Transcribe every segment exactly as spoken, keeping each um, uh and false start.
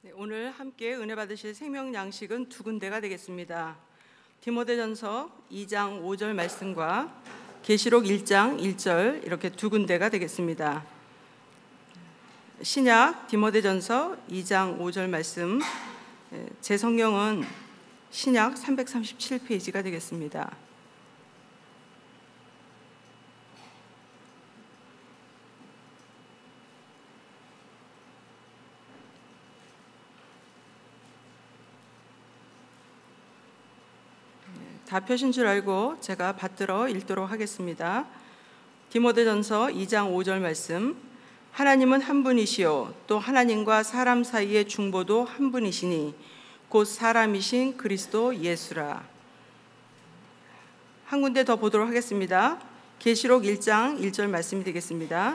네, 오늘 함께 은혜 받으실 생명 양식은 두 군데가 되겠습니다. 디모데전서 이 장 오 절 말씀과 계시록 일 장 일 절 이렇게 두 군데가 되겠습니다. 신약 디모데전서 이 장 오 절 말씀, 제 성경은 신약 삼백삼십칠 페이지가 되겠습니다. 다 펴신 줄 알고 제가 받들어 읽도록 하겠습니다. 디모데전서 이 장 오 절 말씀, 하나님은 한 분이시요 또 하나님과 사람 사이의 중보도 한 분이시니 곧 사람이신 그리스도 예수라. 한 군데 더 보도록 하겠습니다. 계시록 일 장 일 절 말씀이 되겠습니다.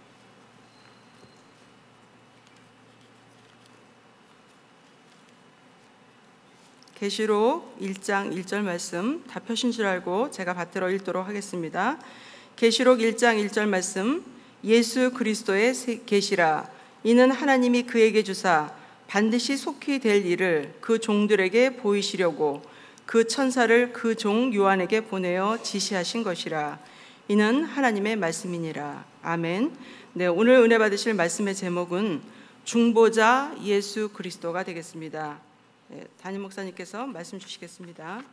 계시록 일 장 일 절 말씀 다 펴신 줄 알고 제가 받들어 읽도록 하겠습니다. 계시록 일 장 일 절 말씀, 예수 그리스도의 계시라. 이는 하나님이 그에게 주사 반드시 속히 될 일을 그 종들에게 보이시려고 그 천사를 그 종 요한에게 보내어 지시하신 것이라. 이는 하나님의 말씀이니라. 아멘. 네, 오늘 은혜 받으실 말씀의 제목은 중보자 예수 그리스도가 되겠습니다. 네, 담임 목사님께서 말씀 주시겠습니다.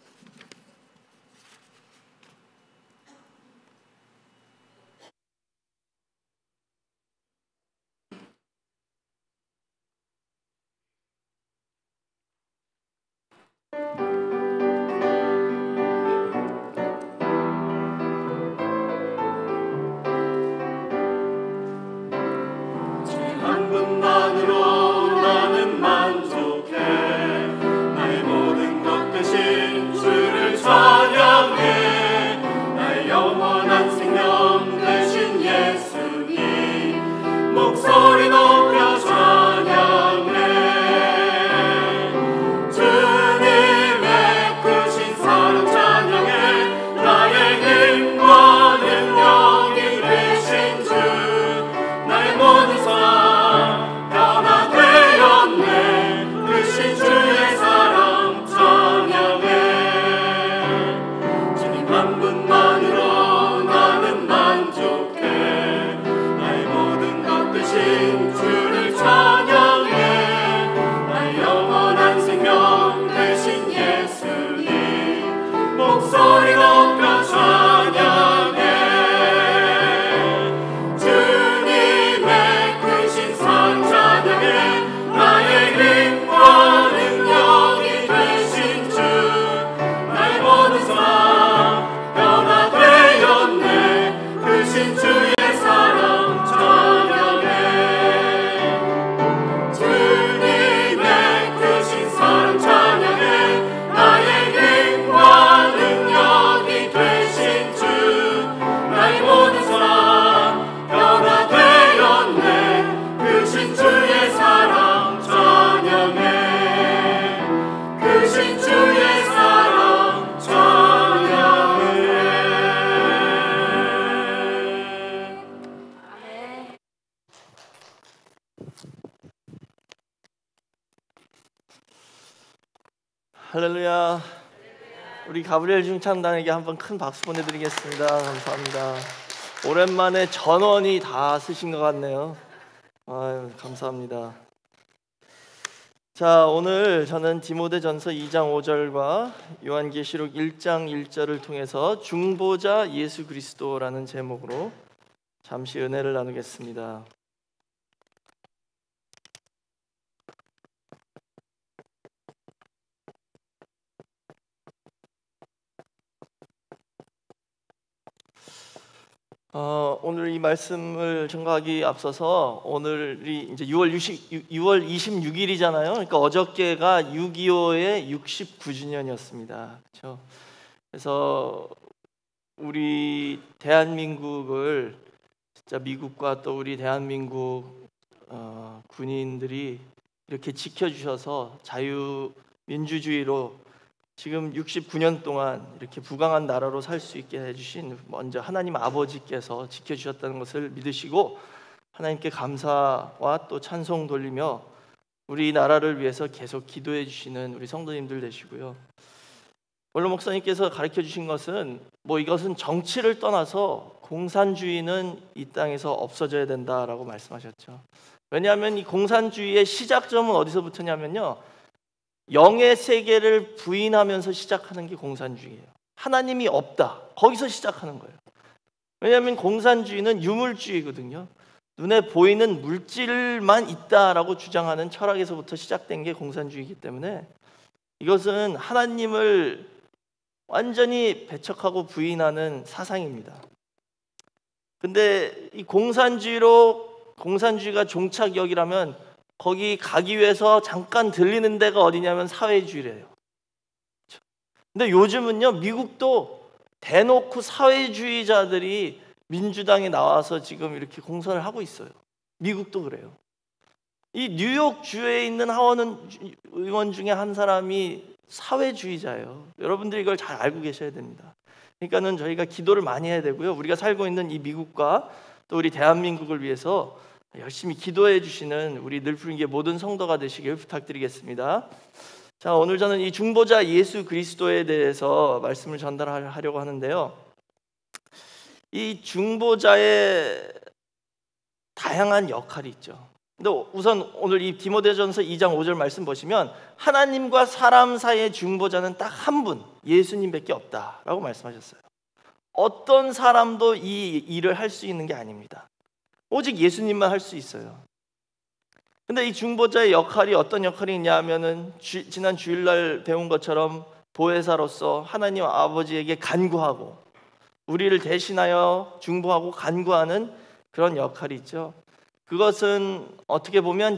한 분만으로 나는 만족해. 나의 모든 것 대신 주를 찬양해. 나의 영원한 생명 대신 예수님 목소리 높여 찬양해. 주님의 크신 사랑 찬양해. 나의 힘과 능력이 되신 주, 나의 모든 삶 변화되었네. 크신 주의 사랑 찬양해. 주님 한 분만으로 나는 만족해. 나의 모든 것 대신 주를 찬양해. 나의 영원한 생명 대신 예수님 목소리 높여 찬양해. 주님의 크신 사랑 찬양해. 나의 힘과 능력이 되신 주, 나의 모든 삶 변화되었네. 크신 주의 사랑 찬양해. 주님의 크신 사랑 찬양해. 나의 힘과 능력이 되신 주, 나의 모든 삶 변화되었네. 크신 주의 사랑 찬양해. 크신 주의 사랑 찬양해. 할렐루야. 우리 가브리엘 중창단에게 한번 큰 박수 보내드리겠습니다. 감사합니다. 오랜만에 전원이 다 쓰신 것 같네요. 아유, 감사합니다. 자, 오늘 저는 디모데전서 이 장 오 절과 요한계시록 일 장 일 절을 통해서 중보자 예수 그리스도라는 제목으로 잠시 은혜를 나누겠습니다. 어, 오늘 이 말씀을 전가하기 앞서서 오늘이 이제 유월 이십육 일이잖아요. 그러니까 어저께가 육이오의 육십구 주년이었습니다. 그렇죠? 그래서 우리 대한민국을 진짜 미국과 또 우리 대한민국 어, 군인들이 이렇게 지켜주셔서 자유민주주의로 지금 육십구 년 동안 이렇게 부강한 나라로 살 수 있게 해주신 먼저 하나님 아버지께서 지켜주셨다는 것을 믿으시고 하나님께 감사와 또 찬송 돌리며 우리나라를 위해서 계속 기도해 주시는 우리 성도님들 되시고요. 원로 목사님께서 가르쳐 주신 것은 뭐 이것은 정치를 떠나서 공산주의는 이 땅에서 없어져야 된다라고 말씀하셨죠. 왜냐하면 이 공산주의의 시작점은 어디서부터냐면요, 영의 세계를 부인하면서 시작하는 게 공산주의예요. 하나님이 없다, 거기서 시작하는 거예요. 왜냐하면 공산주의는 유물주의거든요. 눈에 보이는 물질만 있다라고 주장하는 철학에서부터 시작된 게 공산주의이기 때문에 이것은 하나님을 완전히 배척하고 부인하는 사상입니다. 근데 이 공산주의로 공산주의가 종착역이라면 거기 가기 위해서 잠깐 들리는 데가 어디냐면 사회주의래요. 근데 요즘은요, 미국도 대놓고 사회주의자들이 민주당에 나와서 지금 이렇게 공선을 하고 있어요. 미국도 그래요. 이 뉴욕 주에 있는 하원 의원 중에 한 사람이 사회주의자예요. 여러분들이 이걸 잘 알고 계셔야 됩니다. 그러니까는 저희가 기도를 많이 해야 되고요. 우리가 살고 있는 이 미국과 또 우리 대한민국을 위해서 열심히 기도해 주시는 우리 늘푸른교회 모든 성도가 되시길 부탁드리겠습니다. 자, 오늘 저는 이 중보자 예수 그리스도에 대해서 말씀을 전달하려고 하는데요. 이 중보자의 다양한 역할이 있죠. 근데 우선 오늘 이 디모데전서 이 장 오 절 말씀 보시면 하나님과 사람 사이의 중보자는 딱 한 분, 예수님밖에 없다라고 말씀하셨어요. 어떤 사람도 이 일을 할 수 있는 게 아닙니다. 오직 예수님만 할 수 있어요. 근데 이 중보자의 역할이 어떤 역할이 있냐 하면은 주, 지난 주일날 배운 것처럼 보혜사로서 하나님 아버지에게 간구하고 우리를 대신하여 중보하고 간구하는 그런 역할이 있죠. 그것은 어떻게 보면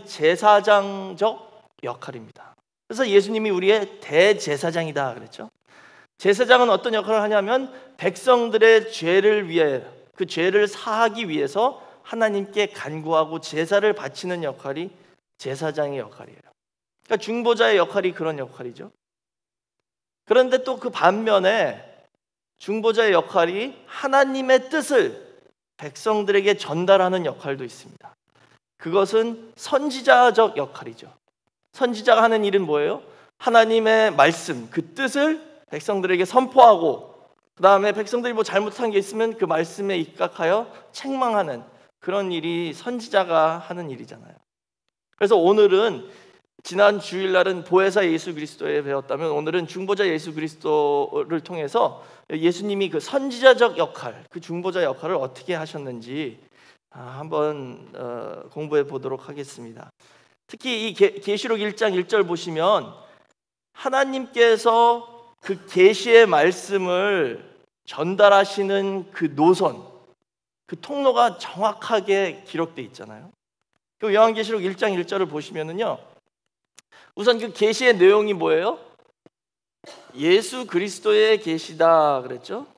제사장적 역할입니다. 그래서 예수님이 우리의 대제사장이다 그랬죠. 제사장은 어떤 역할을 하냐면 백성들의 죄를 위해, 그 죄를 사하기 위해서 하나님께 간구하고 제사를 바치는 역할이 제사장의 역할이에요. 그러니까 중보자의 역할이 그런 역할이죠. 그런데 또 그 반면에 중보자의 역할이 하나님의 뜻을 백성들에게 전달하는 역할도 있습니다. 그것은 선지자적 역할이죠. 선지자가 하는 일은 뭐예요? 하나님의 말씀, 그 뜻을 백성들에게 선포하고 그 다음에 백성들이 뭐 잘못한 게 있으면 그 말씀에 입각하여 책망하는 그런 일이 선지자가 하는 일이잖아요. 그래서 오늘은 지난 주일날은 보혜사 예수 그리스도에 배웠다면 오늘은 중보자 예수 그리스도를 통해서 예수님이 그 선지자적 역할, 그 중보자 역할을 어떻게 하셨는지 한번 공부해 보도록 하겠습니다. 특히 이 계시록 일 장 일 절 보시면 하나님께서 그 계시의 말씀을 전달하시는 그 노선, 그 통로가 정확하게 기록되어 있잖아요. 그 요한계시록 일 장 일 절을 보시면은요, 우선 그 계시의 내용이 뭐예요? 예수 그리스도의 계시다 그랬죠.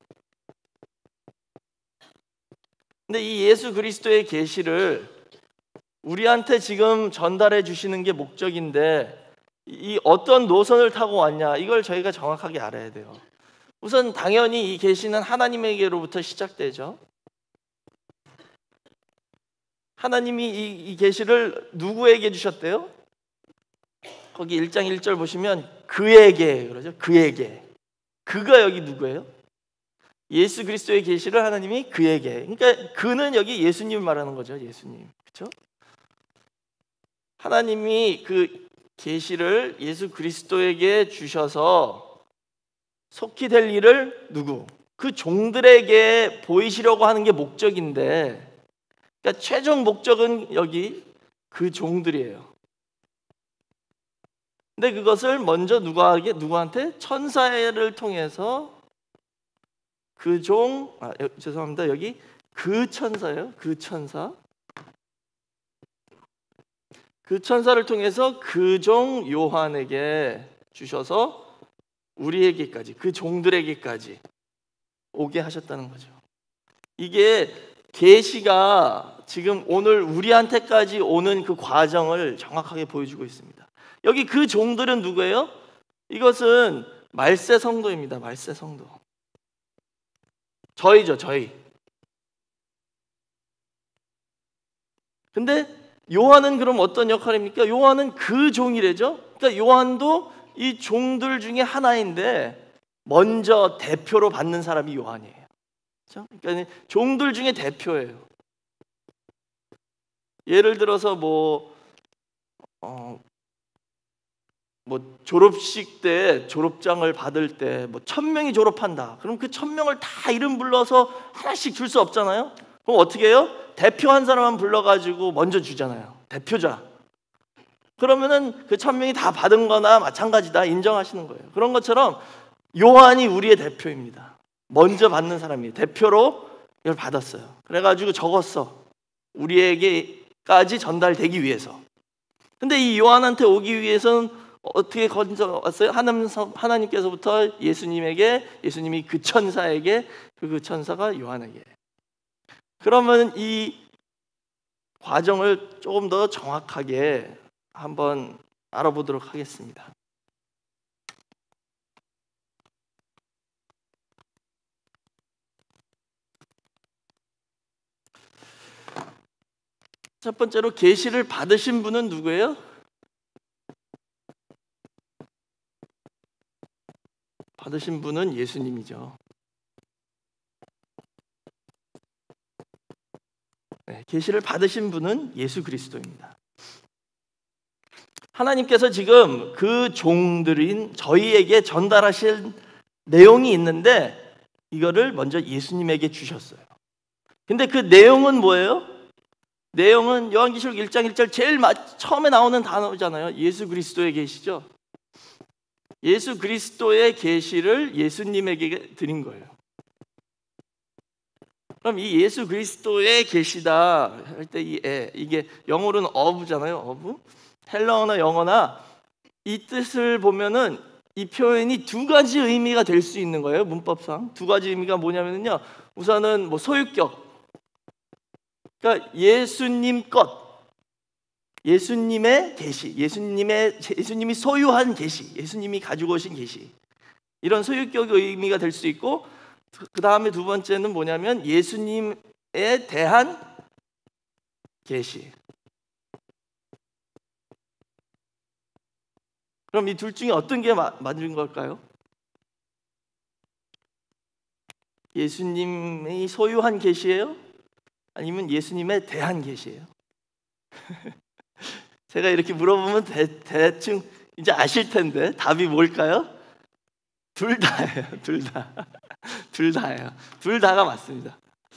근데 이 예수 그리스도의 계시를 우리한테 지금 전달해 주시는 게 목적인데 이 어떤 노선을 타고 왔냐, 이걸 저희가 정확하게 알아야 돼요. 우선 당연히 이 계시는 하나님에게로부터 시작되죠. 하나님이 이, 이 계시를 누구에게 주셨대요? 거기 일 장 일 절 보시면 그에게 그러죠. 그에게. 그가 여기 누구예요? 예수 그리스도의 계시를 하나님이 그에게. 그러니까 그는 여기 예수님을 말하는 거죠. 예수님. 그렇죠? 하나님이 그 계시를 예수 그리스도에게 주셔서 속히 될 일을 누구? 그 종들에게 보이시려고 하는 게 목적인데, 그러니까 최종 목적은 여기 그 종들이에요. 근데 그것을 먼저 누구에게, 누구한테? 천사를 통해서 그 종, 아, 죄송합니다. 여기 그 천사예요. 그 천사. 그 천사를 통해서 그 종 요한에게 주셔서 우리에게까지, 그 종들에게까지 오게 하셨다는 거죠. 이게 계시가 지금 오늘 우리한테까지 오는 그 과정을 정확하게 보여주고 있습니다. 여기 그 종들은 누구예요? 이것은 말세 성도입니다. 말세 성도. 저희죠, 저희. 근데 요한은 그럼 어떤 역할입니까? 요한은 그 종이래죠. 그러니까 요한도 이 종들 중에 하나인데 먼저 대표로 받는 사람이 요한이에요. 그렇죠? 그러니까 종들 중에 대표예요. 예를 들어서 뭐, 어, 뭐 졸업식 때 졸업장을 받을 때 뭐 천 명이 졸업한다. 그럼 그 천 명을 다 이름 불러서 하나씩 줄 수 없잖아요. 그럼 어떻게 해요? 대표 한 사람만 불러가지고 먼저 주잖아요. 대표자. 그러면은 그 천 명이 다 받은 거나 마찬가지다 인정하시는 거예요. 그런 것처럼 요한이 우리의 대표입니다. 먼저 받는 사람이에요. 대표로 이걸 받았어요. 그래가지고 적었어. 우리에게까지 전달되기 위해서. 근데 이 요한한테 오기 위해서는 어떻게 건져왔어요? 하나님, 하나님께서부터 예수님에게, 예수님이 그 천사에게, 그 천사가 요한에게. 그러면 이 과정을 조금 더 정확하게 한번 알아보도록 하겠습니다. 첫 번째로 계시를 받으신 분은 누구예요? 받으신 분은 예수님이죠. 네, 계시를 받으신 분은 예수 그리스도입니다. 하나님께서 지금 그 종들인 저희에게 전달하실 내용이 있는데 이거를 먼저 예수님에게 주셨어요. 근데 그 내용은 뭐예요? 내용은 요한계시록 일 장 일 절 제일 처음에 나오는 단어잖아요. 예수 그리스도의 계시죠. 예수 그리스도의 계시를 예수님에게 드린 거예요. 그럼 이 예수 그리스도의 계시다 할 때 이 에, 이게 영어로는 of잖아요. of. 헬라어나 영어나 이 뜻을 보면은 이 표현이 두 가지 의미가 될 수 있는 거예요. 문법상 두 가지 의미가 뭐냐면요. 우선은 뭐 소유격. 그러니까 예수님 것. 예수님의 계시, 예수님의 예수님이 소유한 계시, 예수님이 가지고 오신 계시. 이런 소유격 의미가 될 수 있고 그 다음에 두 번째는 뭐냐면 예수님에 대한 계시. 그럼 이 둘 중에 어떤 게 마, 맞는 걸까요? 예수님이 소유한 계시예요? 아니면 예수님에 대한 계시예요? 제가 이렇게 물어보면 대, 대충 이제 아실 텐데 답이 뭘까요? 둘 다예요. 둘 다. 둘 다예요. 둘 다가 맞습니다.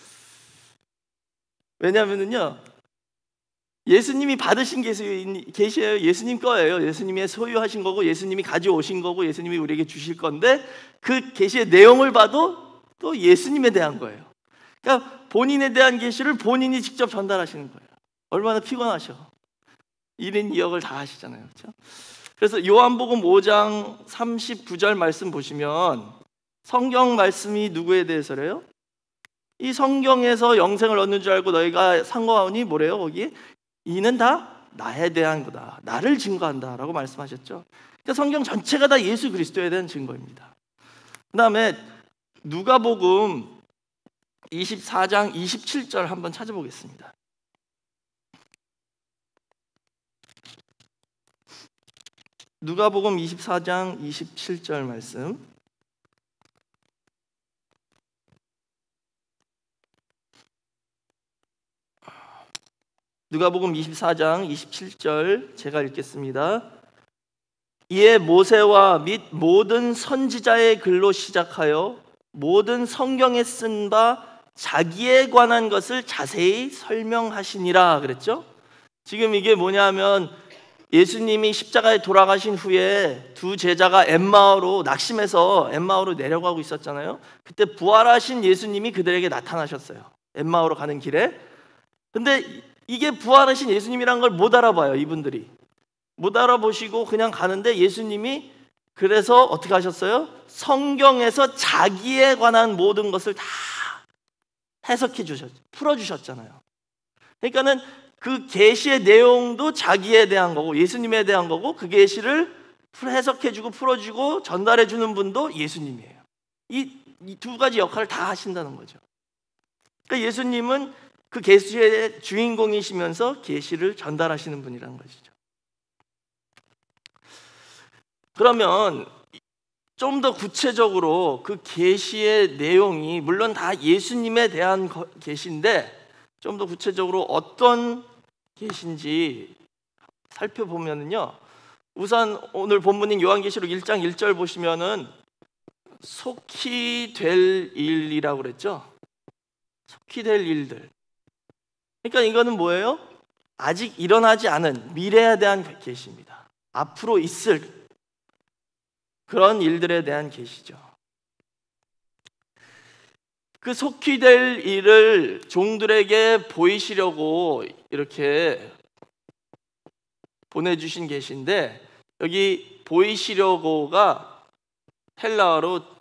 왜냐하면요, 예수님이 받으신 계시예요. 예수님 거예요. 예수님의 소유하신 거고 예수님이 가져오신 거고 예수님이 우리에게 주실 건데 그 계시의 내용을 봐도 또 예수님에 대한 거예요. 그러니까 본인에 대한 계시를 본인이 직접 전달하시는 거예요. 얼마나 피곤하셔. 일 인 이 역을 다 하시잖아요. 그렇죠? 그래서 요한복음 오 장 삼십구 절 말씀 보시면 성경 말씀이 누구에 대해서래요? 이 성경에서 영생을 얻는 줄 알고 너희가 상고하오니 뭐래요? 거기 이는 다 나에 대한 거다. 나를 증거한다 라고 말씀하셨죠. 그러니까 성경 전체가 다 예수 그리스도에 대한 증거입니다. 그 다음에 누가복음 이십사 장 이십칠 절 한번 찾아보겠습니다. 누가복음 이십사 장 이십칠 절 말씀. 누가복음 이십사 장 이십칠 절 제가 읽겠습니다. 이에 모세와 및 모든 선지자의 글로 시작하여 모든 성경에 쓴 바 자기에 관한 것을 자세히 설명하시니라 그랬죠? 지금 이게 뭐냐면 예수님이 십자가에 돌아가신 후에 두 제자가 엠마오로 낙심해서 엠마오로 내려가고 있었잖아요. 그때 부활하신 예수님이 그들에게 나타나셨어요. 엠마오로 가는 길에. 근데 이게 부활하신 예수님이란 걸 못 알아봐요. 이분들이 못 알아보시고 그냥 가는데 예수님이 그래서 어떻게 하셨어요? 성경에서 자기에 관한 모든 것을 다 해석해 주셨, 풀어 주셨잖아요. 그러니까는 그 계시의 내용도 자기에 대한 거고 예수님에 대한 거고 그 계시를 해석해주고 풀어주고 전달해주는 분도 예수님이에요. 이 이 두 가지 역할을 다 하신다는 거죠. 그러니까 예수님은 그 계시의 주인공이시면서 계시를 전달하시는 분이라는 것이죠. 그러면 좀 더 구체적으로 그 계시의 내용이 물론 다 예수님에 대한 계시인데 좀 더 구체적으로 어떤 계시인지 살펴보면요, 우선 오늘 본문인 요한계시록 일 장 일 절 보시면은 속히 될 일이라고 그랬죠. 속히 될 일들. 그러니까 이거는 뭐예요? 아직 일어나지 않은 미래에 대한 계시입니다. 앞으로 있을 그런 일들에 대한 계시죠. 그 속히 될 일을 종들에게 보이시려고 이렇게 보내주신 계시인데, 여기 보이시려고가 헬라어로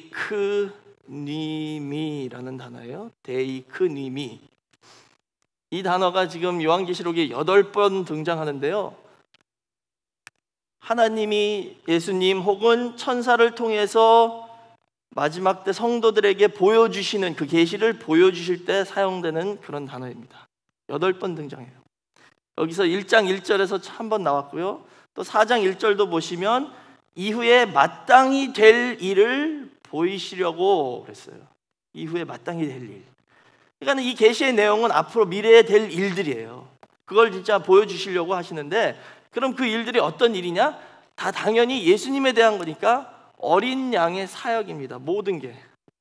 데이크니미라는 단어예요. 데이크니미. 이 단어가 지금 요한계시록에 여덟 번 등장하는데요, 하나님이 예수님 혹은 천사를 통해서 마지막 때 성도들에게 보여주시는 그 계시를 보여주실 때 사용되는 그런 단어입니다. 여덟 번 등장해요. 여기서 일 장 일 절에서 한 번 나왔고요, 또 사 장 일 절도 보시면 이후에 마땅히 될 일을 보이시려고 그랬어요. 이후에 마땅히 될 일. 그러니까 이 계시의 내용은 앞으로 미래에 될 일들이에요. 그걸 진짜 보여주시려고 하시는데, 그럼 그 일들이 어떤 일이냐? 다 당연히 예수님에 대한 거니까 어린 양의 사역입니다. 모든 게.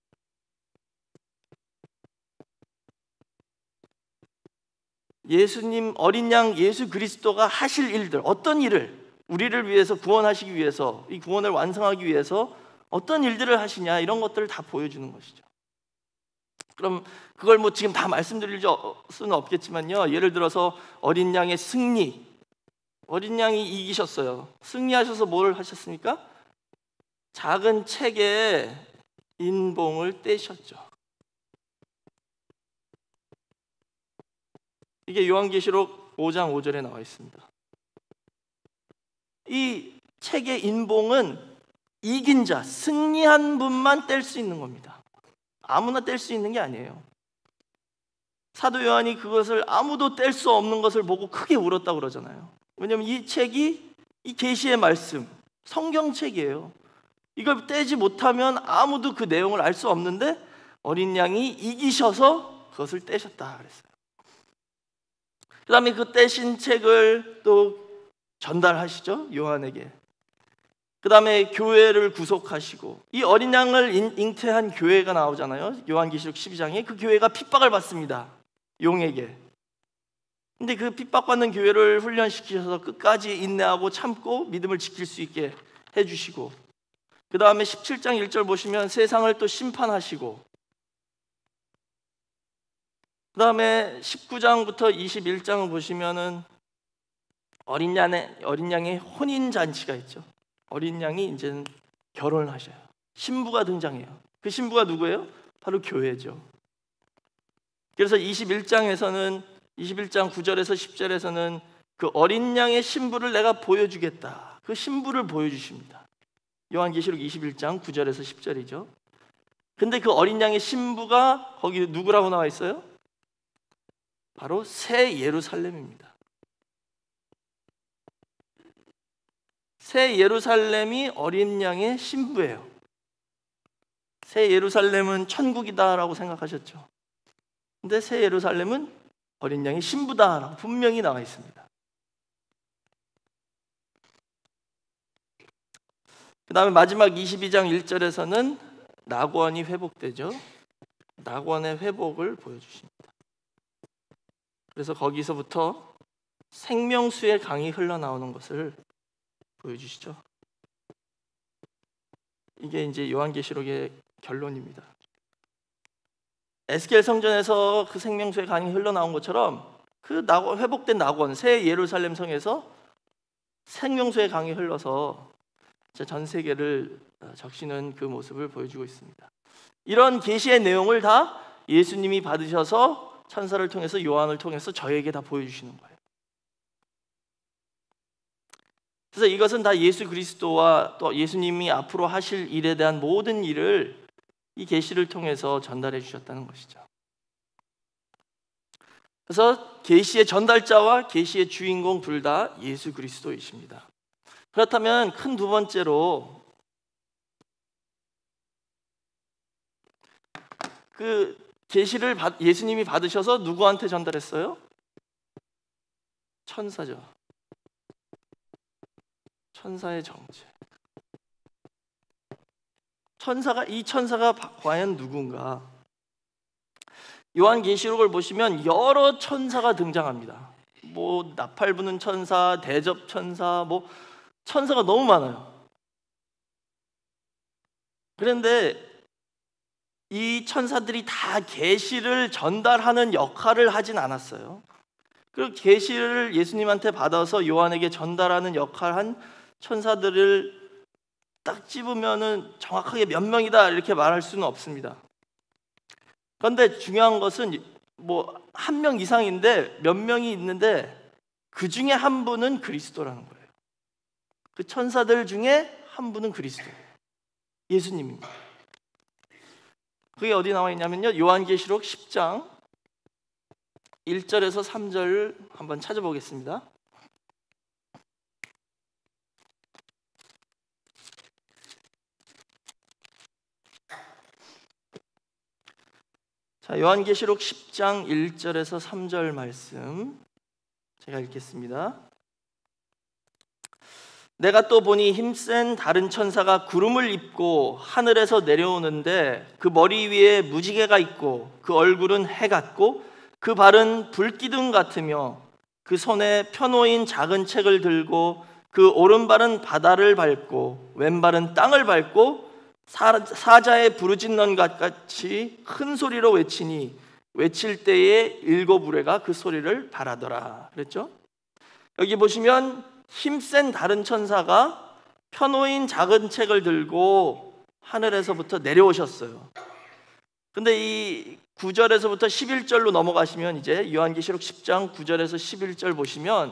예수님, 어린 양 예수 그리스도가 하실 일들, 어떤 일을 우리를 위해서 구원하시기 위해서, 이 구원을 완성하기 위해서 어떤 일들을 하시냐, 이런 것들을 다 보여주는 것이죠. 그럼 그걸 뭐 지금 다 말씀드릴 수는 없겠지만요, 예를 들어서 어린 양의 승리, 어린 양이 이기셨어요. 승리하셔서 뭘 하셨습니까? 작은 책에 인봉을 떼셨죠. 이게 요한계시록 오 장 오 절에 나와 있습니다. 이 책의 인봉은 이긴 자, 승리한 분만 뗄 수 있는 겁니다. 아무나 뗄 수 있는 게 아니에요. 사도 요한이 그것을 아무도 뗄 수 없는 것을 보고 크게 울었다고 그러잖아요. 왜냐하면 이 책이 이 계시의 말씀, 성경책이에요. 이걸 떼지 못하면 아무도 그 내용을 알 수 없는데 어린 양이 이기셔서 그것을 떼셨다 그랬어요. 그 다음에 그 떼신 책을 또 전달하시죠, 요한에게. 그 다음에 교회를 구속하시고, 이 어린 양을 잉태한 교회가 나오잖아요. 요한계시록 십이 장에 그 교회가 핍박을 받습니다, 용에게. 근데 그 핍박받는 교회를 훈련시키셔서 끝까지 인내하고 참고 믿음을 지킬 수 있게 해주시고, 그 다음에 십칠 장 일 절 보시면 세상을 또 심판하시고, 그 다음에 십구 장부터 이십일 장을 보시면은 어린 양의, 어린 양의 혼인잔치가 있죠. 어린 양이 이제는 결혼을 하셔요. 신부가 등장해요. 그 신부가 누구예요? 바로 교회죠. 그래서 이십일 장에서는 이십일 장 구 절에서 십 절에서는 그 어린 양의 신부를 내가 보여주겠다. 그 신부를 보여주십니다. 요한계시록 이십일 장 구 절에서 십 절이죠. 근데 그 어린 양의 신부가 거기 누구라고 나와 있어요? 바로 새 예루살렘입니다. 새 예루살렘이 어린 양의 신부예요. 새 예루살렘은 천국이다라고 생각하셨죠. 근데 새 예루살렘은 어린 양의 신부다라고 분명히 나와 있습니다. 그 다음에 마지막 이십이 장 일 절에서는 낙원이 회복되죠. 낙원의 회복을 보여주십니다. 그래서 거기서부터 생명수의 강이 흘러나오는 것을 보여주시죠. 이게 이제 요한계시록의 결론입니다. 에스겔 성전에서 그 생명수의 강이 흘러나온 것처럼 그 낙원, 회복된 낙원, 새 예루살렘 성에서 생명수의 강이 흘러서 전 세계를 적시는 그 모습을 보여주고 있습니다. 이런 계시의 내용을 다 예수님이 받으셔서 천사를 통해서, 요한을 통해서 저에게 다 보여주시는 거예요. 그래서 이것은 다 예수 그리스도와 또 예수님이 앞으로 하실 일에 대한 모든 일을 이 계시를 통해서 전달해 주셨다는 것이죠. 그래서 계시의 전달자와 계시의 주인공 둘 다 예수 그리스도이십니다. 그렇다면 큰 두 번째로 그 계시를 예수님이 받으셔서 누구한테 전달했어요? 천사죠. 천사의 정체. 천사가 이 천사가 과연 누군가? 요한계시록을 보시면 여러 천사가 등장합니다. 뭐 나팔 부는 천사, 대접 천사, 뭐 천사가 너무 많아요. 그런데 이 천사들이 다 계시를 전달하는 역할을 하진 않았어요. 그 계시를 예수님한테 받아서 요한에게 전달하는 역할 한 천사들을 딱 집으면은 정확하게 몇 명이다 이렇게 말할 수는 없습니다. 그런데 중요한 것은 뭐 한 명 이상인데 몇 명이 있는데 그 중에 한 분은 그리스도라는 거예요. 그 천사들 중에 한 분은 그리스도예요. 예수님입니다. 그게 어디 나와 있냐면요, 요한계시록 십 장 일 절에서 삼 절 한번 찾아보겠습니다. 자, 요한계시록 십 장 일 절에서 삼 절 말씀 제가 읽겠습니다. 내가 또 보니 힘센 다른 천사가 구름을 입고 하늘에서 내려오는데 그 머리 위에 무지개가 있고 그 얼굴은 해 같고 그 발은 불기둥 같으며 그 손에 펴놓인 작은 책을 들고 그 오른발은 바다를 밟고 왼발은 땅을 밟고 사자의 부르짖는 것 같이 큰 소리로 외치니 외칠 때에 일곱 우레가 그 소리를 발하더라 그랬죠? 여기 보시면 힘센 다른 천사가 펴놓인 작은 책을 들고 하늘에서부터 내려오셨어요. 근데 이 구 절에서부터 십일 절로 넘어가시면 이제 요한계시록 십 장 구 절에서 십일 절 보시면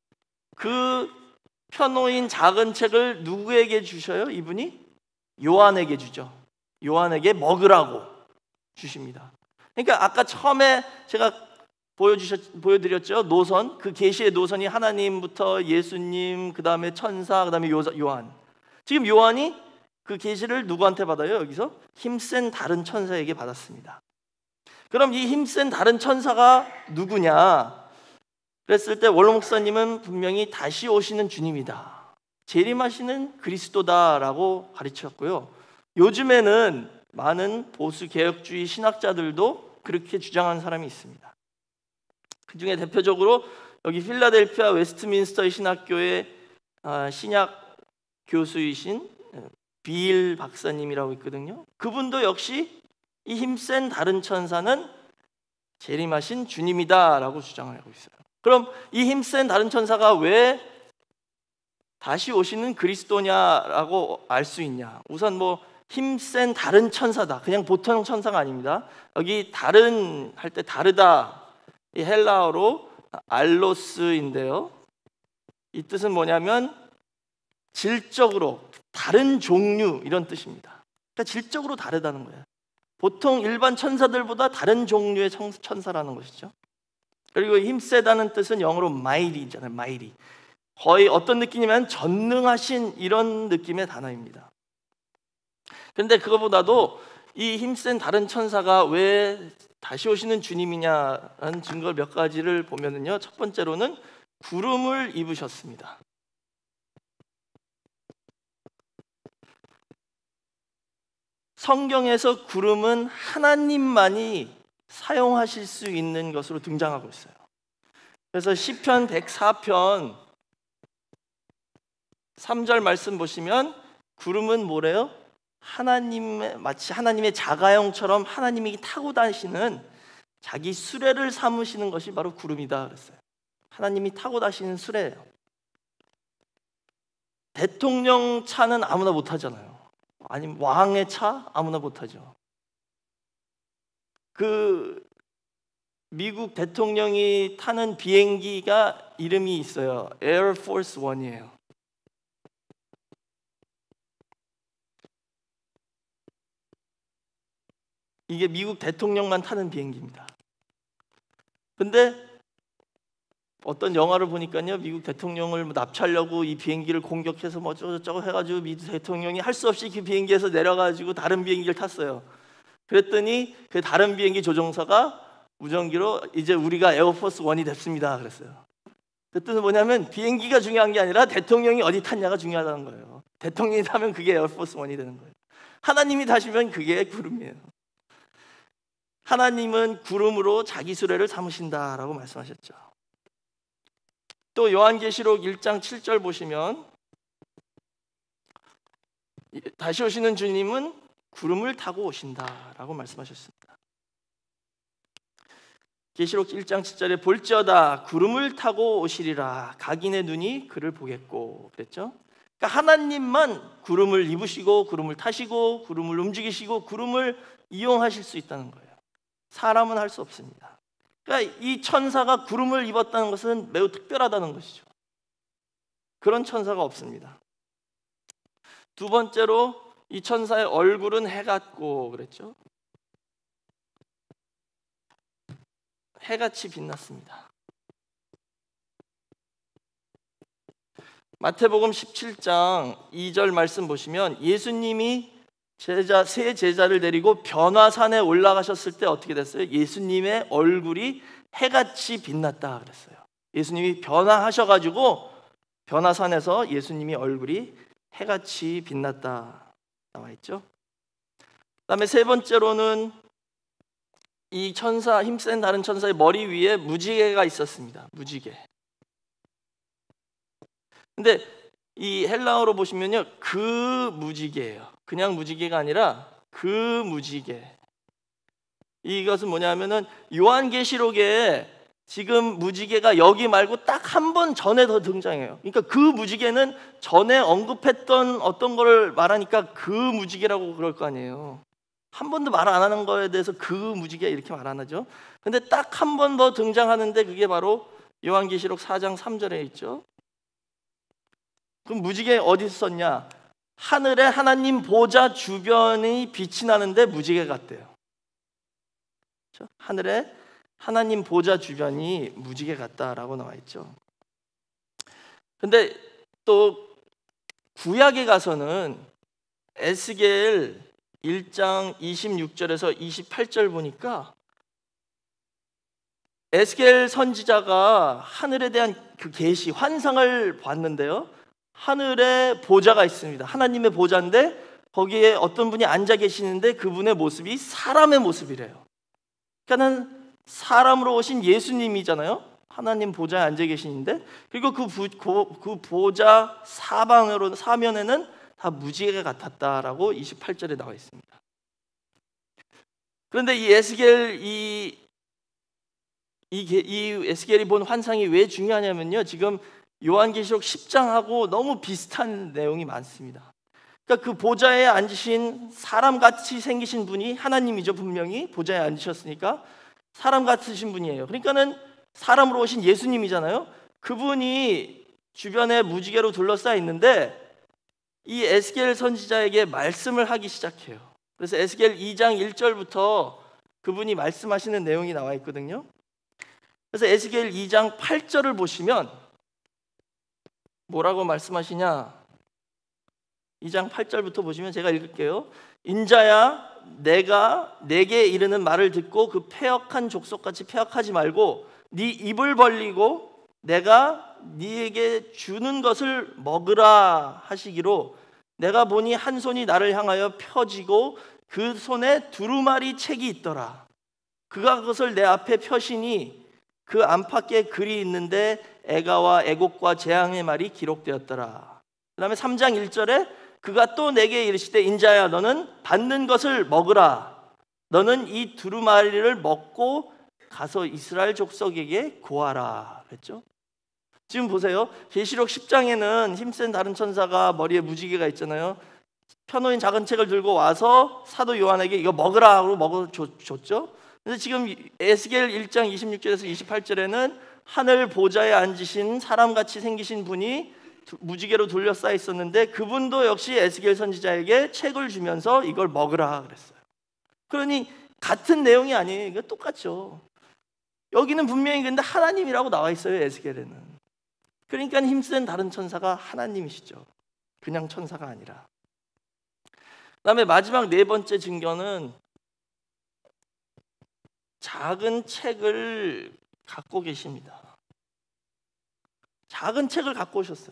그 펴놓인 작은 책을 누구에게 주셔요? 이분이? 요한에게 주죠. 요한에게 먹으라고 주십니다. 그러니까 아까 처음에 제가 보여주셨, 보여드렸죠. 노선, 그 계시의 노선이 하나님부터 예수님, 그 다음에 천사, 그 다음에 요한. 지금 요한이 그 계시를 누구한테 받아요? 여기서 힘센 다른 천사에게 받았습니다. 그럼 이 힘센 다른 천사가 누구냐? 그랬을 때 원로 목사님은 분명히 다시 오시는 주님이다, 재림하시는 그리스도다라고 가르쳤고요. 요즘에는 많은 보수 개혁주의 신학자들도 그렇게 주장하는 사람이 있습니다. 그 중에 대표적으로 여기 필라델피아 웨스트민스터 신학교의 신약 교수이신 빌 박사님이라고 있거든요. 그분도 역시 이 힘센 다른 천사는 재림하신 주님이다라고 주장하고 있어요. 그럼 이 힘센 다른 천사가 왜 다시 오시는 그리스도냐라고 알 수 있냐? 우선 뭐 힘센 다른 천사다, 그냥 보통 천사가 아닙니다. 여기 다른 할 때 다르다, 이 헬라어로 알로스인데요, 이 뜻은 뭐냐면 질적으로 다른 종류 이런 뜻입니다. 그러니까 질적으로 다르다는 거예요. 보통 일반 천사들보다 다른 종류의 천사라는 것이죠. 그리고 힘세다는 뜻은 영어로 mighty잖아요. mighty. 거의 어떤 느낌이냐면 전능하신 이런 느낌의 단어입니다. 그런데 그거보다도 이 힘센 다른 천사가 왜 다시 오시는 주님이냐라는 증거 몇 가지를 보면은요, 첫 번째로는 구름을 입으셨습니다. 성경에서 구름은 하나님만이 사용하실 수 있는 것으로 등장하고 있어요. 그래서 시편 백사 편 삼 절 말씀 보시면 구름은 뭐래요? 하나님의, 마치 하나님의 자가용처럼 하나님이 타고 다니시는 자기 수레를 삼으시는 것이 바로 구름이다 그랬어요. 하나님이 타고 다니시는 수레예요. 대통령 차는 아무나 못 타잖아요. 아니면 왕의 차 아무나 못 타죠. 그 미국 대통령이 타는 비행기가 이름이 있어요. 에어포스 원이에요. 이게 미국 대통령만 타는 비행기입니다. 근데 어떤 영화를 보니까요, 미국 대통령을 납치하려고 이 비행기를 공격해서 뭐 어쩌고저쩌고 해가지고 미국 대통령이 할 수 없이 그 비행기에서 내려가지고 다른 비행기를 탔어요. 그랬더니 그 다른 비행기 조종사가 무전기로 이제 우리가 에어포스 원이 됐습니다 그랬어요. 그 뜻은 뭐냐면 비행기가 중요한 게 아니라 대통령이 어디 탔냐가 중요하다는 거예요. 대통령이 타면 그게 에어포스 원이 되는 거예요. 하나님이 타시면 그게 구름이에요. 하나님은 구름으로 자기 수레를 삼으신다라고 말씀하셨죠. 또 요한계시록 일 장 칠 절 보시면 다시 오시는 주님은 구름을 타고 오신다라고 말씀하셨습니다. 계시록 일 장 칠 절에 볼지어다 구름을 타고 오시리라 각인의 눈이 그를 보겠고 그랬죠. 그러니까 하나님만 구름을 입으시고 구름을 타시고 구름을 움직이시고 구름을 이용하실 수 있다는 거예요. 사람은 할 수 없습니다. 그러니까 이 천사가 구름을 입었다는 것은 매우 특별하다는 것이죠. 그런 천사가 없습니다. 두 번째로 이 천사의 얼굴은 해 같고 그랬죠. 해같이 빛났습니다. 마태복음 십칠 장 이 절 말씀 보시면 예수님이 제자, 세 제자를 데리고 변화산에 올라가셨을 때 어떻게 됐어요? 예수님의 얼굴이 해같이 빛났다 그랬어요. 예수님이 변화하셔가지고 변화산에서 예수님이 얼굴이 해같이 빛났다 나와 있죠. 그다음에 세 번째로는 이 천사, 힘센 다른 천사의 머리 위에 무지개가 있었습니다. 무지개. 근데 이 헬라어로 보시면요, 그 무지개예요. 그냥 무지개가 아니라 그 무지개. 이것은 뭐냐면은 요한계시록에 지금 무지개가 여기 말고 딱 한 번 전에 더 등장해요. 그러니까 그 무지개는 전에 언급했던 어떤 거를 말하니까 그 무지개라고 그럴 거 아니에요. 한 번도 말 안 하는 거에 대해서 그 무지개 이렇게 말 안 하죠. 근데 딱 한 번 더 등장하는데 그게 바로 요한계시록 사 장 삼 절에 있죠. 그럼 무지개 어디서 썼냐? 하늘에 하나님 보좌 주변이 빛이 나는데 무지개 같대요. 그렇죠? 하늘에 하나님 보좌 주변이 무지개 같다라고 나와 있죠. 근데 또 구약에 가서는 에스겔 일 장 이십육 절에서 이십팔 절 보니까 에스겔 선지자가 하늘에 대한 그 계시, 환상을 봤는데요. 하늘에 보좌가 있습니다. 하나님의 보좌인데 거기에 어떤 분이 앉아 계시는데 그분의 모습이 사람의 모습이래요. 그러니까는 사람으로 오신 예수님이잖아요. 하나님 보좌에 앉아 계시는데 그리고 그, 부, 그, 그 보좌 사방으로 사면에는 다 무지개가 같았다라고 이십팔 절에 나와 있습니다. 그런데 이 에스겔 이, 이, 이 에스겔이 본 환상이 왜 중요하냐면요, 지금 요한계시록 십 장하고 너무 비슷한 내용이 많습니다. 그러니까 그 보좌에 앉으신 사람같이 생기신 분이 하나님이죠. 분명히 보좌에 앉으셨으니까 사람 같으신 분이에요. 그러니까는 사람으로 오신 예수님이잖아요. 그분이 주변에 무지개로 둘러싸여 있는데 이 에스겔 선지자에게 말씀을 하기 시작해요. 그래서 에스겔 이 장 일 절부터 그분이 말씀하시는 내용이 나와 있거든요. 그래서 에스겔 이 장 팔 절을 보시면 뭐라고 말씀하시냐? 이 장 팔 절부터 보시면 제가 읽을게요. 인자야, 내가 내게 이르는 말을 듣고 그 패역한 족속같이 패역하지 말고 네 입을 벌리고 내가 네에게 주는 것을 먹으라 하시기로 내가 보니 한 손이 나를 향하여 펴지고 그 손에 두루마리 책이 있더라. 그가 그것을 내 앞에 펴시니 그 안팎에 글이 있는데 애가와 애곡과 재앙의 말이 기록되었더라. 그 다음에 삼 장 일 절에 그가 또 내게 이르시되 인자야 너는 받는 것을 먹으라. 너는 이 두루마리를 먹고 가서 이스라엘 족속에게 고하라 그랬죠. 지금 보세요. 계시록 십 장에는 힘센 다른 천사가 머리에 무지개가 있잖아요. 펴놓은 작은 책을 들고 와서 사도 요한에게 이거 먹으라 하고 먹어줬죠. 근데 지금 에스겔 일 장 이십육 절에서 이십팔 절에는 하늘 보좌에 앉으신 사람같이 생기신 분이 무지개로 둘러싸여 있었는데 그분도 역시 에스겔 선지자에게 책을 주면서 이걸 먹으라 그랬어요. 그러니 같은 내용이 아니에요. 이거 똑같죠. 여기는 분명히 근데 하나님이라고 나와 있어요, 에스겔에는. 그러니까 힘센 다른 천사가 하나님이시죠. 그냥 천사가 아니라. 그다음에 마지막 네 번째 증거는 작은 책을 갖고 계십니다. 작은 책을 갖고 오셨어요.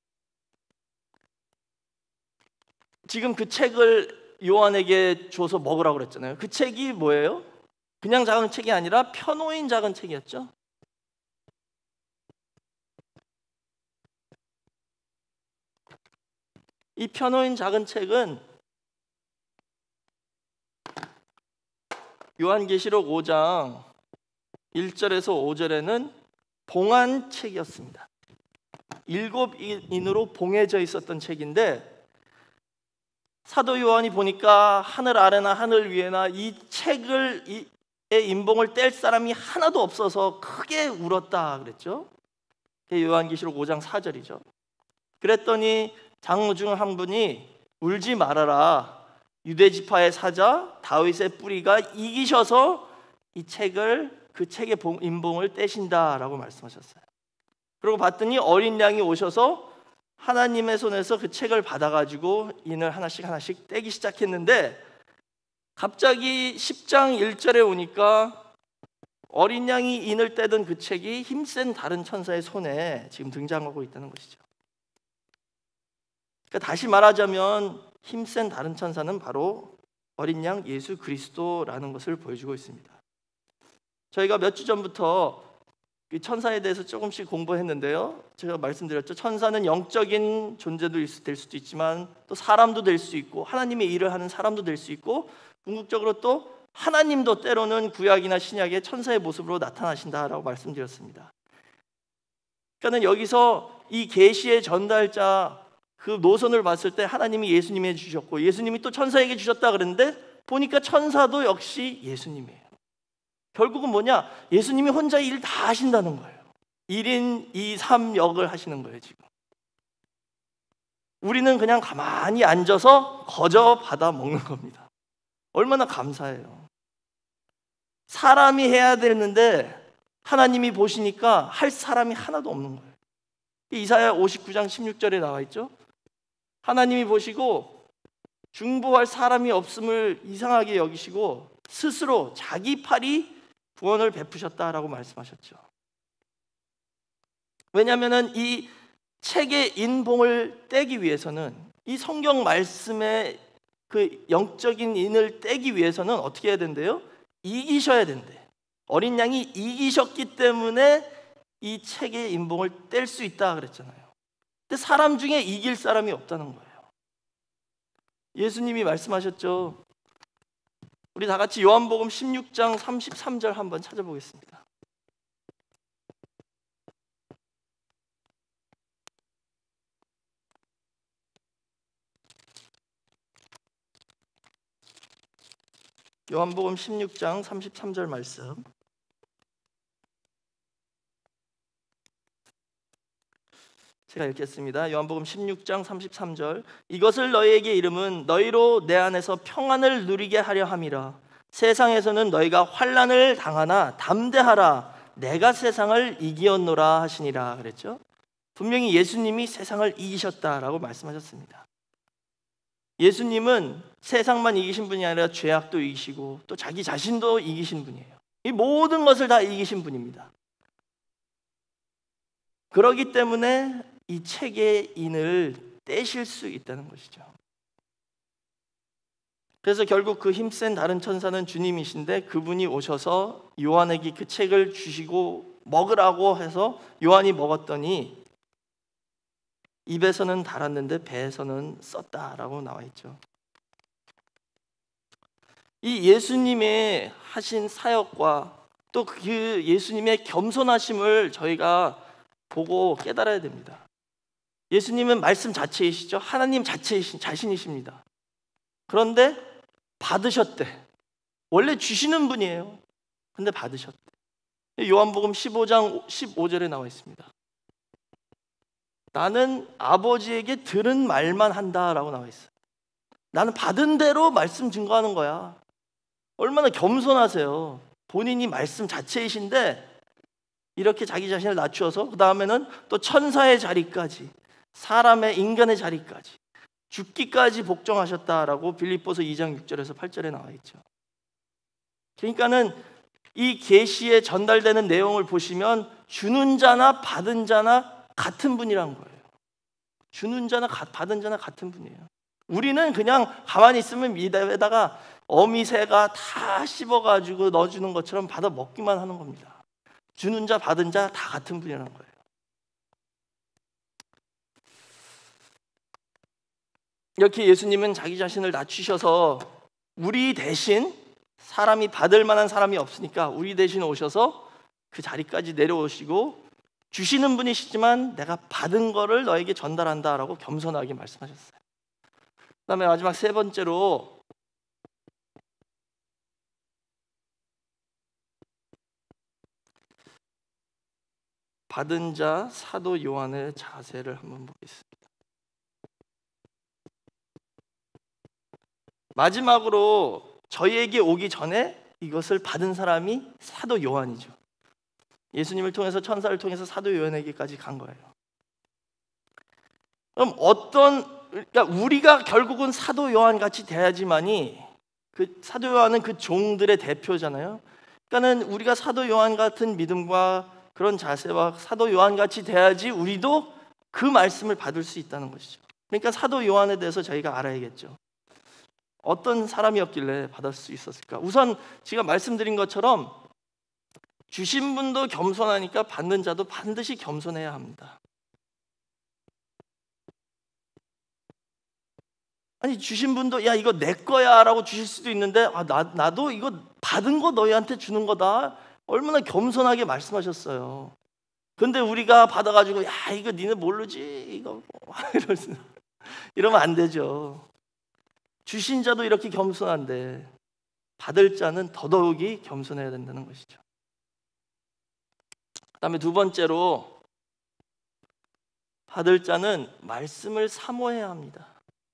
지금 그 책을 요한에게 줘서 먹으라고 그랬잖아요. 그 책이 뭐예요? 그냥 작은 책이 아니라 펴놓인 작은 책이었죠. 이 펴놓인 작은 책은 요한계시록 오 장 일 절에서 오 절에는 봉한 책이었습니다. 일곱 인으로 봉해져 있었던 책인데, 사도 요한이 보니까 하늘 아래나 하늘 위에나 이 책을 의 인봉을 뗄 사람이 하나도 없어서 크게 울었다 그랬죠. 요한계시록 오 장 사 절이죠. 그랬더니 장로 중 한 분이 울지 말아라, 유대 지파의 사자 다윗의 뿌리가 이기셔서 이 책을 그 책의 인봉을 떼신다라고 말씀하셨어요. 그리고 봤더니 어린 양이 오셔서 하나님의 손에서 그 책을 받아가지고 인을 하나씩 하나씩 떼기 시작했는데, 갑자기 십 장 일 절에 오니까 어린 양이 인을 떼던 그 책이 힘센 다른 천사의 손에 지금 등장하고 있다는 것이죠. 그러니까 다시 말하자면 힘센 다른 천사는 바로 어린 양 예수 그리스도라는 것을 보여주고 있습니다. 저희가 몇 주 전부터 천사에 대해서 조금씩 공부했는데요, 제가 말씀드렸죠. 천사는 영적인 존재도 될 수도 있지만 또 사람도 될 수 있고 하나님의 일을 하는 사람도 될 수 있고, 궁극적으로 또 하나님도 때로는 구약이나 신약의 천사의 모습으로 나타나신다라고 말씀드렸습니다. 그러니까 여기서 이 계시의 전달자 그 노선을 봤을 때 하나님이 예수님에게 주셨고 예수님이 또 천사에게 주셨다 그랬는데, 보니까 천사도 역시 예수님이에요. 결국은 뭐냐? 예수님이 혼자 일 다 하신다는 거예요. 일 인 이, 삼 역을 하시는 거예요. 지금 우리는 그냥 가만히 앉아서 거저 받아 먹는 겁니다. 얼마나 감사해요. 사람이 해야 되는데 하나님이 보시니까 할 사람이 하나도 없는 거예요. 이사야 오십구 장 십육 절에 나와 있죠. 하나님이 보시고 중보할 사람이 없음을 이상하게 여기시고 스스로 자기 팔이 구원을 베푸셨다라고 말씀하셨죠. 왜냐하면 이 책의 인봉을 떼기 위해서는, 이 성경 말씀의 그 영적인 인을 떼기 위해서는 어떻게 해야 된대요? 이기셔야 된대. 어린 양이 이기셨기 때문에 이 책의 인봉을 뗄 수 있다 그랬잖아요. 근데 사람 중에 이길 사람이 없다는 거예요. 예수님이 말씀하셨죠. 우리 다 같이 요한복음 십육 장 삼십삼 절 한번 찾아보겠습니다. 요한복음 십육 장 삼십삼 절 말씀. 제가 읽겠습니다. 요한복음 십육 장 삼십삼 절. 이것을 너희에게 이름은 너희로 내 안에서 평안을 누리게 하려 함이라. 세상에서는 너희가 환난을 당하나 담대하라, 내가 세상을 이기었노라 하시니라 그랬죠. 분명히 예수님이 세상을 이기셨다라고 말씀하셨습니다. 예수님은 세상만 이기신 분이 아니라 죄악도 이기시고 또 자기 자신도 이기신 분이에요. 이 모든 것을 다 이기신 분입니다. 그렇기 때문에 이 책의 인을 떼실 수 있다는 것이죠. 그래서 결국 그 힘센 다른 천사는 주님이신데, 그분이 오셔서 요한에게 그 책을 주시고 먹으라고 해서 요한이 먹었더니 입에서는 달았는데 배에서는 썼다라고 나와 있죠. 이 예수님의 하신 사역과 또 그 예수님의 겸손하심을 저희가 보고 깨달아야 됩니다. 예수님은 말씀 자체이시죠. 하나님 자체이신 자신이십니다. 그런데 받으셨대. 원래 주시는 분이에요. 근데 받으셨대. 요한복음 십오 장 십오 절에 나와 있습니다. 나는 아버지에게 들은 말만 한다라고 나와 있어요. 나는 받은 대로 말씀 증거하는 거야. 얼마나 겸손하세요. 본인이 말씀 자체이신데 이렇게 자기 자신을 낮추어서 그 다음에는 또 천사의 자리까지, 사람의 인간의 자리까지, 죽기까지 복종하셨다라고 빌립보서 이 장 육 절에서 팔 절에 나와 있죠. 그러니까는 이 계시에 전달되는 내용을 보시면 주는 자나 받은 자나 같은 분이란 거예요. 주는 자나 받은 자나 같은 분이에요. 우리는 그냥 가만히 있으면 입에다가 어미새가 다 씹어가지고 넣어주는 것처럼 받아 먹기만 하는 겁니다. 주는 자 받은 자 다 같은 분이라는 거예요. 이렇게 예수님은 자기 자신을 낮추셔서 우리 대신, 사람이 받을 만한 사람이 없으니까 우리 대신 오셔서 그 자리까지 내려오시고 주시는 분이시지만 내가 받은 거를 너에게 전달한다라고 겸손하게 말씀하셨어요. 그 다음에 마지막 세 번째로 받은 자 사도 요한의 자세를 한번 보겠습니다. 마지막으로 저희에게 오기 전에 이것을 받은 사람이 사도 요한이죠. 예수님을 통해서, 천사를 통해서 사도 요한에게까지 간 거예요. 그럼 어떤, 그러니까 우리가 결국은 사도 요한 같이 돼야지만이, 그 사도 요한은 그 종들의 대표잖아요. 그러니까는 우리가 사도 요한 같은 믿음과 그런 자세와 사도 요한 같이 돼야지 우리도 그 말씀을 받을 수 있다는 것이죠. 그러니까 사도 요한에 대해서 저희가 알아야겠죠. 어떤 사람이었길래 받을 수 있었을까? 우선 제가 말씀드린 것처럼 주신 분도 겸손하니까 받는 자도 반드시 겸손해야 합니다. 아니, 주신 분도 야 이거 내 거야 라고 주실 수도 있는데 아, 나, 나도 이거 받은 거 너희한테 주는 거다, 얼마나 겸손하게 말씀하셨어요. 근데 우리가 받아가지고 야 이거 니네 모르지 이거 이러면 안 되죠. 주신 자도 이렇게 겸손한데 받을 자는 더더욱이 겸손해야 된다는 것이죠. 그 다음에 두 번째로 받을 자는 말씀을 사모해야 합니다.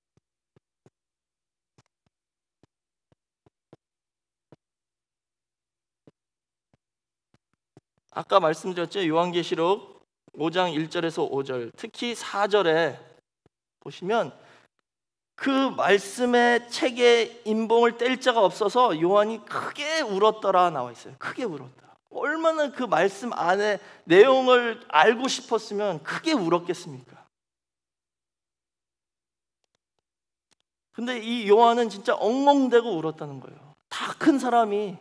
아까 말씀드렸죠. 요한계시록 오 장 일 절에서 오 절, 특히 사 절에 보시면 그 말씀의 책에 인봉을 뗄 자가 없어서 요한이 크게 울었더라 나와 있어요. 크게 울었다. 얼마나 그 말씀 안에 내용을 알고 싶었으면 크게 울었겠습니까? 근데 이 요한은 진짜 엉엉대고 울었다는 거예요. 다 큰 사람이,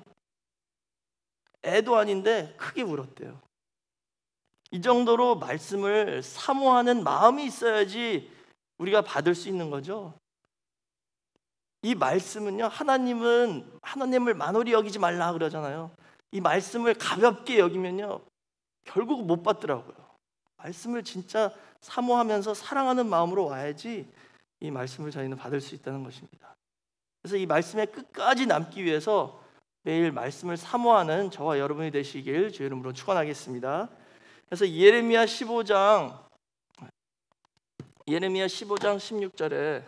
애도 아닌데 크게 울었대요. 이 정도로 말씀을 사모하는 마음이 있어야지 우리가 받을 수 있는 거죠. 이 말씀은요, 하나님은 하나님을 만홀히 여기지 말라 그러잖아요. 이 말씀을 가볍게 여기면요 결국 못 받더라고요. 말씀을 진짜 사모하면서 사랑하는 마음으로 와야지 이 말씀을 저희는 받을 수 있다는 것입니다. 그래서 이 말씀에 끝까지 남기 위해서 매일 말씀을 사모하는 저와 여러분이 되시길 주의 이름으로 축원하겠습니다. 그래서 예레미야 십오 장 예레미야 십오 장 십육 절에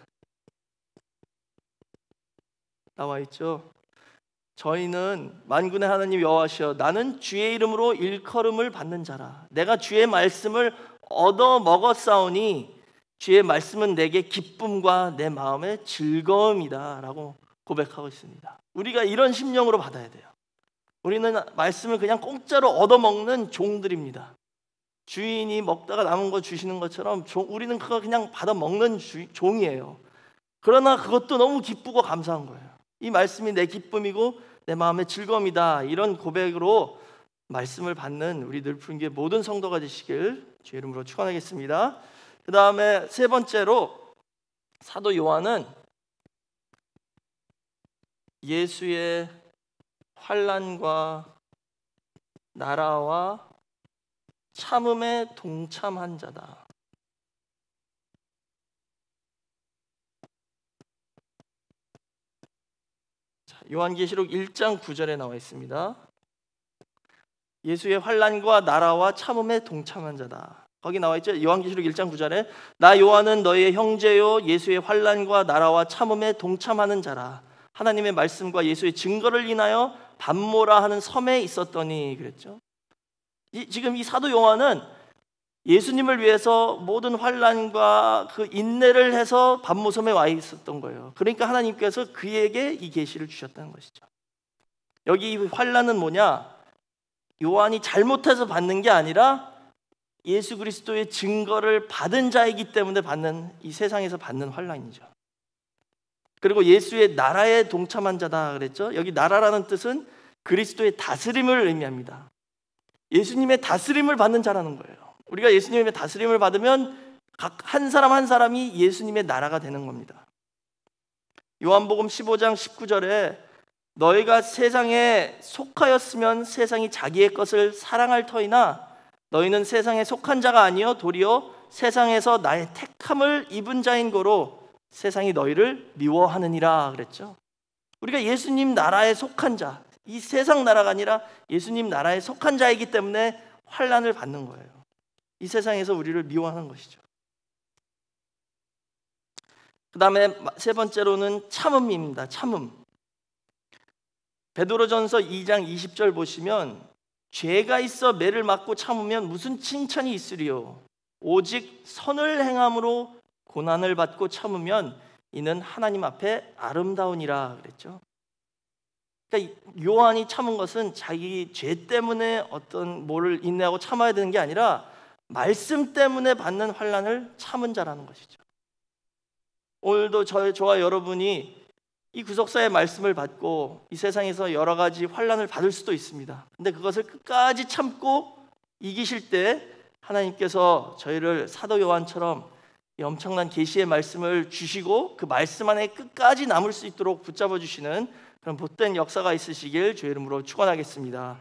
나와 있죠. 저희는 만군의 하나님 여호와시여 나는 주의 이름으로 일컬음을 받는 자라. 내가 주의 말씀을 얻어 먹었사오니 주의 말씀은 내게 기쁨과 내 마음의 즐거움이다 라고 고백하고 있습니다. 우리가 이런 심령으로 받아야 돼요. 우리는 말씀을 그냥 공짜로 얻어먹는 종들입니다. 주인이 먹다가 남은 거 주시는 것처럼 종, 우리는 그거 그냥 받아먹는 주, 종이에요. 그러나 그것도 너무 기쁘고 감사한 거예요. 이 말씀이 내 기쁨이고 내 마음의 즐거움이다, 이런 고백으로 말씀을 받는 우리 늘푸른교회 모든 성도가 되시길 주의 이름으로 축원하겠습니다. 그 다음에 세 번째로 사도 요한은 예수의 환난과 나라와 참음에 동참한 자다. 자, 요한계시록 일 장 구 절에 나와 있습니다. 예수의 환난과 나라와 참음에 동참한 자다. 거기 나와 있죠. 요한계시록 일 장 구 절에 나 요한은 너희의 형제요 예수의 환난과 나라와 참음에 동참하는 자라. 하나님의 말씀과 예수의 증거를 인하여 반모라 하는 섬에 있었더니 그랬죠. 이, 지금 이 사도 요한은 예수님을 위해서 모든 환난과 그 인내를 해서 반모섬에 와 있었던 거예요. 그러니까 하나님께서 그에게 이 계시를 주셨다는 것이죠. 여기 이 환난은 뭐냐? 요한이 잘못해서 받는 게 아니라 예수 그리스도의 증거를 받은 자이기 때문에 받는, 이 세상에서 받는 환난이죠. 그리고 예수의 나라에 동참한 자다 그랬죠. 여기 나라라는 뜻은 그리스도의 다스림을 의미합니다. 예수님의 다스림을 받는 자라는 거예요. 우리가 예수님의 다스림을 받으면 각 한 사람 한 사람이 예수님의 나라가 되는 겁니다. 요한복음 십오 장 십구 절에 너희가 세상에 속하였으면 세상이 자기의 것을 사랑할 터이나 너희는 세상에 속한 자가 아니요 도리어 세상에서 나의 택함을 입은 자인 고로 세상이 너희를 미워하느니라 그랬죠. 우리가 예수님 나라에 속한 자, 이 세상 나라가 아니라 예수님 나라에 속한 자이기 때문에 환난을 받는 거예요. 이 세상에서 우리를 미워하는 것이죠. 그 다음에 세 번째로는 참음입니다. 참음. 베드로전서 이 장 이십 절 보시면 죄가 있어 매를 맞고 참으면 무슨 칭찬이 있으리요. 오직 선을 행함으로 고난을 받고 참으면 이는 하나님 앞에 아름다우니라 그랬죠. 그러니까 요한이 참은 것은 자기 죄 때문에 어떤 뭐를 인내하고 참아야 되는 게 아니라 말씀 때문에 받는 환난을 참은 자라는 것이죠. 오늘도 저, 저와 여러분이 이 구속사의 말씀을 받고 이 세상에서 여러 가지 환난을 받을 수도 있습니다. 근데 그것을 끝까지 참고 이기실 때 하나님께서 저희를 사도 요한처럼 이 엄청난 계시의 말씀을 주시고 그 말씀 안에 끝까지 남을 수 있도록 붙잡아 주시는 그런 복된 역사가 있으시길 주의 이름으로 축원하겠습니다.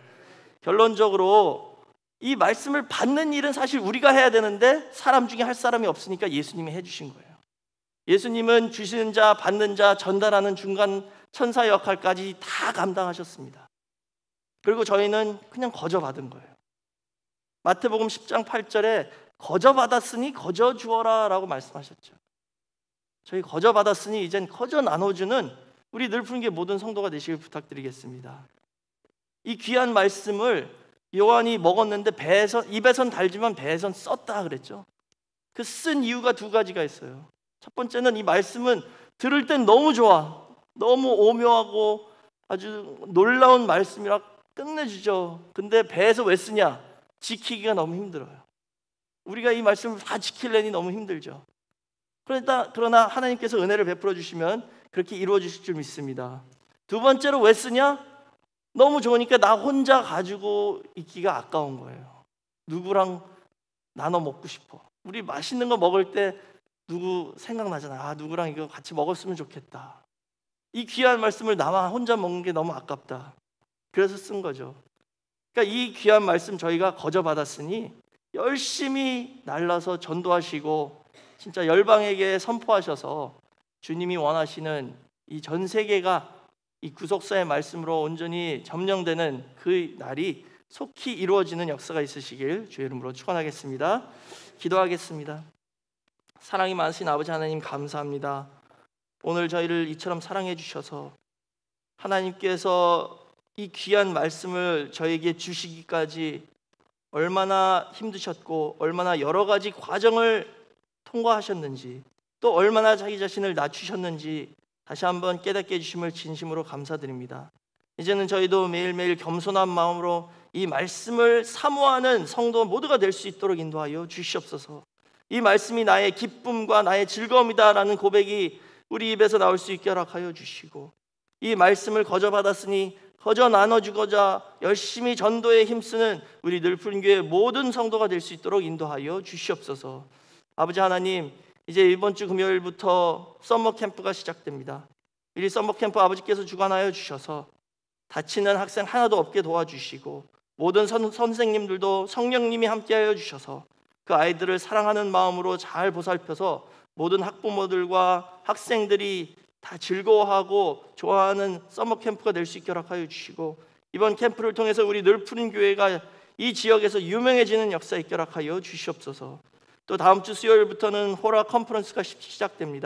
결론적으로 이 말씀을 받는 일은 사실 우리가 해야 되는데 사람 중에 할 사람이 없으니까 예수님이 해주신 거예요. 예수님은 주시는 자, 받는 자, 전달하는 중간 천사 역할까지 다 감당하셨습니다. 그리고 저희는 그냥 거저 받은 거예요. 마태복음 십 장 팔 절에 거저 받았으니 거저 주어라 라고 말씀하셨죠. 저희 거저 받았으니 이젠 거저 나눠주는 우리 늘푸른교회 모든 성도가 되시길 부탁드리겠습니다. 이 귀한 말씀을 요한이 먹었는데 배에서, 입에선 달지만 배에선 썼다 그랬죠. 그 쓴 이유가 두 가지가 있어요. 첫 번째는 이 말씀은 들을 땐 너무 좋아, 너무 오묘하고 아주 놀라운 말씀이라 끝내주죠. 근데 배에서 왜 쓰냐? 지키기가 너무 힘들어요. 우리가 이 말씀을 다 지키려니 너무 힘들죠. 그러나, 그러나 하나님께서 은혜를 베풀어 주시면 그렇게 이루어 주실 줄 믿습니다. 두 번째로 왜 쓰냐? 너무 좋으니까 나 혼자 가지고 있기가 아까운 거예요. 누구랑 나눠 먹고 싶어. 우리 맛있는 거 먹을 때 누구 생각나잖아. 아, 누구랑 이거 같이 먹었으면 좋겠다. 이 귀한 말씀을 나만 혼자 먹는 게 너무 아깝다. 그래서 쓴 거죠. 그러니까 이 귀한 말씀 저희가 거저 받았으니 열심히 날라서 전도하시고 진짜 열방에게 선포하셔서 주님이 원하시는 이 전 세계가 이 구속사의 말씀으로 온전히 점령되는 그 날이 속히 이루어지는 역사가 있으시길 주의 이름으로 축원하겠습니다. 기도하겠습니다. 사랑이 많으신 아버지 하나님 감사합니다. 오늘 저희를 이처럼 사랑해 주셔서 하나님께서 이 귀한 말씀을 저에게 주시기까지 얼마나 힘드셨고 얼마나 여러 가지 과정을 통과하셨는지 또 얼마나 자기 자신을 낮추셨는지 다시 한번 깨닫게 해주심을 진심으로 감사드립니다. 이제는 저희도 매일매일 겸손한 마음으로 이 말씀을 사모하는 성도 모두가 될 수 있도록 인도하여 주시옵소서. 이 말씀이 나의 기쁨과 나의 즐거움이다라는 고백이 우리 입에서 나올 수 있게 허락하여 주시고 이 말씀을 거저 받았으니 거저 나눠주고자 열심히 전도에 힘쓰는 우리 늘푸른교회 모든 성도가 될 수 있도록 인도하여 주시옵소서. 아버지 하나님, 이제 이번 주 금요일부터 썸머 캠프가 시작됩니다. 이 썸머 캠프 아버지께서 주관하여 주셔서 다치는 학생 하나도 없게 도와주시고 모든 선, 선생님들도 성령님이 함께하여 주셔서 그 아이들을 사랑하는 마음으로 잘 보살펴서 모든 학부모들과 학생들이 다 즐거워하고 좋아하는 썸머 캠프가 될 수 있게 허락하여 주시고 이번 캠프를 통해서 우리 늘푸른 교회가 이 지역에서 유명해지는 역사 있게 허락하여 주시옵소서. 또 다음 주 수요일부터는 호라 컨퍼런스가 시작됩니다.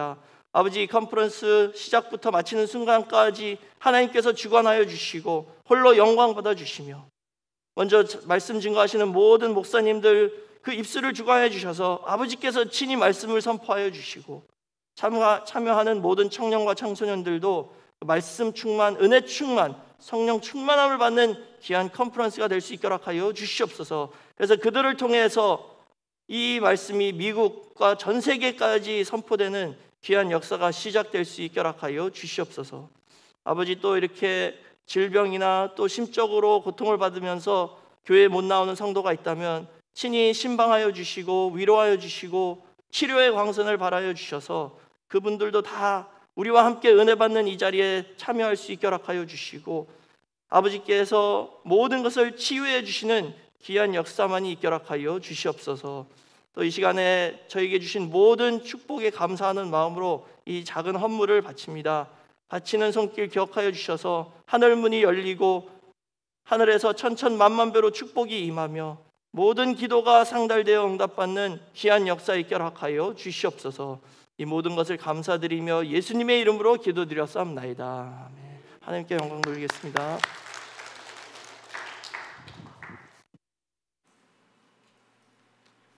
아버지, 이 컨퍼런스 시작부터 마치는 순간까지 하나님께서 주관하여 주시고 홀로 영광 받아 주시며, 먼저 말씀 증거하시는 모든 목사님들 그 입술을 주관해 주셔서 아버지께서 친히 말씀을 선포하여 주시고, 참가, 참여하는 모든 청년과 청소년들도 말씀 충만, 은혜 충만, 성령 충만함을 받는 귀한 컨퍼런스가 될 수 있도록 하여 주시옵소서. 그래서 그들을 통해서 이 말씀이 미국과 전 세계까지 선포되는 귀한 역사가 시작될 수 있도록 하여 주시옵소서. 아버지, 또 이렇게 질병이나 또 심적으로 고통을 받으면서 교회에 못 나오는 성도가 있다면 친히 신방하여 주시고 위로하여 주시고 치료의 광선을 발하여 주셔서 그분들도 다 우리와 함께 은혜 받는 이 자리에 참여할 수 있도록 하여 주시고, 아버지께서 모든 것을 치유해 주시는 귀한 역사만이 있도록 하여 주시옵소서. 또 이 시간에 저에게 주신 모든 축복에 감사하는 마음으로 이 작은 헌물을 바칩니다. 바치는 손길 기억하여 주셔서 하늘 문이 열리고 하늘에서 천천만만 배로 축복이 임하며 모든 기도가 상달되어 응답받는 귀한 역사 있도록 하여 주시옵소서. 이 모든 것을 감사드리며 예수님의 이름으로 기도드렸사옵나이다. 아멘. 하나님께 영광 돌리겠습니다.